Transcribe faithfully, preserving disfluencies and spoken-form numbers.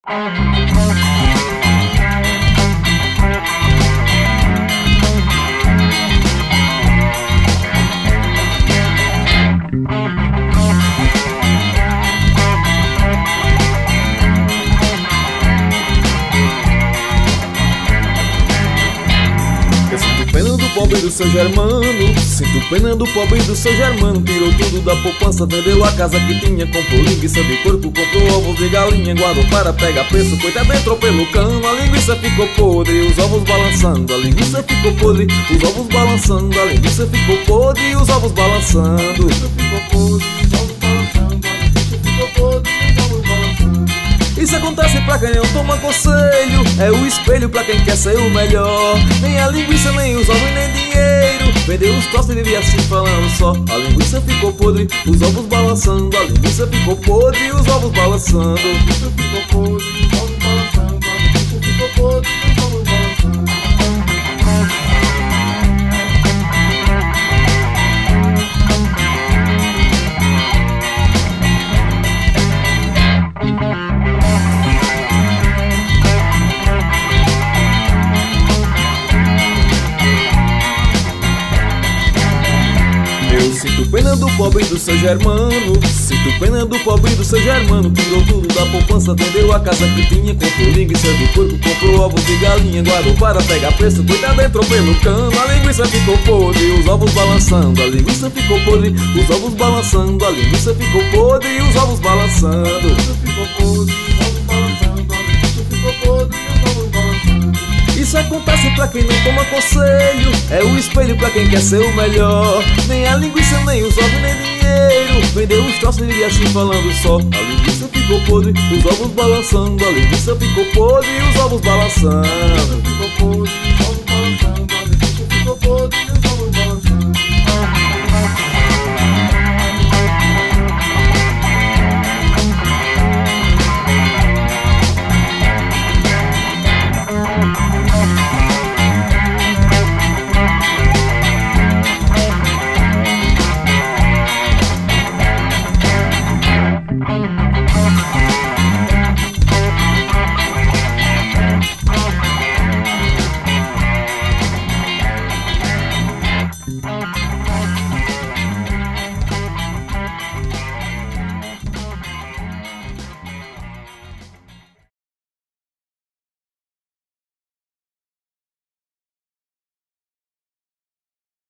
Pena do pobre do seu Germano, sinto pena do pobre do seu Germano. Tirou tudo da poupança, vendeu a casa que tinha, comprou linguiça de porco, comprou ovos de galinha, guardou para pegar preço, coitado, entrou pelo cano. A linguiça ficou podre, os ovos balançando. A linguiça ficou podre, os ovos balançando. A linguiça ficou podre, os ovos balançando. A linguiça ficou podre, os ovos balançando. A linguiça ficou podre, os ovos balançando. Isso acontece pra quem não toma conselho, é o espelho pra quem quer ser o melhor. Nem a linguiça, nem os ovos, nem dinheiro. Vendeu os troços e vivia assim falando só. A linguiça ficou podre, os ovos balançando. A linguiça ficou podre, os ovos balançando. A linguiça ficou podre, os ovos balançando. A linguiça ficou podre, os ovos balançando. Eu sinto pena do pobre do seu Germano, sinto pena do pobre do seu Germano. Tirou tudo da poupança, vendeu a casa que tinha, comprou linguiça de porco, comprou ovos de galinha, guardou para pegar preço, coitado, entrou pelo cano. A linguiça ficou podre, os ovos balançando. A linguiça ficou podre, os ovos balançando. A linguiça ficou podre, os ovos balançando. A linguiça ficou podre, os ovos balançando. A linguiça ficou podre, os ovos balançando. Isso acontece pra quem não toma conselho, é o espelho pra quem quer ser o melhor. Nem a linguiça, nem os ovos, nem dinheiro. Vendeu os troços e vivia assim falando só. A linguiça ficou podre, os ovos balançando. A linguiça ficou podre, os ovos balançando. A linguiça ficou podre.